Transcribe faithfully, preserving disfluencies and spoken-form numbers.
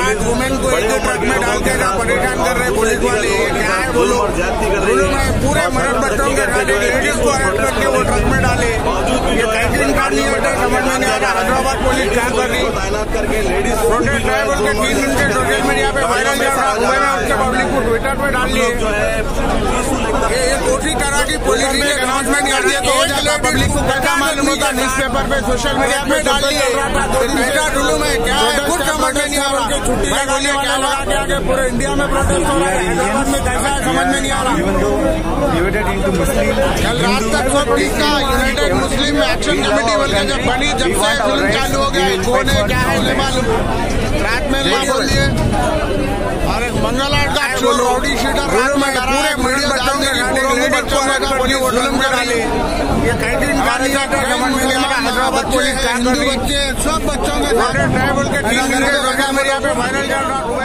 साठ वुमेन को एक ट्रक में डाल के परेशान कर रहे पुलिस वाले, क्या है वो लोग पूरे मर्द बच्चों के साथ लेडीज को अरेस्ट करके वो ट्रक में डाले। ये कैटरिंग का नहीं होता, समझ में नहीं आ रहा। हैदराबाद पुलिस क्या कर रही, प्रोटेस्ट ड्राइवर के तीन घंटे सोशल मीडिया पे वायरल कर रहा, सुबह में उसके पब्लिक को ट्विटर पे डाल लिए। ये कोशिश करा कि पुलिस की अनाउंसमेंट कर दिए तो हो जाता, पब्लिक को क्या मालूम होता, न्यूज पेपर पे सोशल मीडिया पे डाल दिए। रुलू में क्या है कुछ समझ में नहीं आ रहा। छुट्टी लगा लिया क्या लगा के आगे पूरे इंडिया में प्रोटेस्ट हो रहा है, हैदराबाद में कैसा है समझ में नहीं आ रहा। कल रात तक सब ठीक था, यूनाइटेड मुस्लिम एक्शन कमेटी बोल के जब बनी, जब से जुल्म चालू हो गया, कौन है क्या है नहीं मालूम। रात में ना बोल दिए और मंगलवार का रॉडी शीटर रात में पूरे मीडिया बच्चों के बच्चों का जुल्म कर डाले। ये कैंटीन का नहीं आता, समझ में नहीं आ रहा। हैदराबाद पुलिस हिंदू बच्चे सब बच्चों के साथ ड्राइवर के तीन घंटे सोशल मीडिया पे वायरल कर रहा।